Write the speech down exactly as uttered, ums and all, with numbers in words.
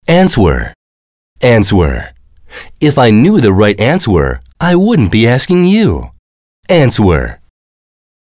Answer. Answer. If I knew the right answer, I wouldn't be asking you. Answer.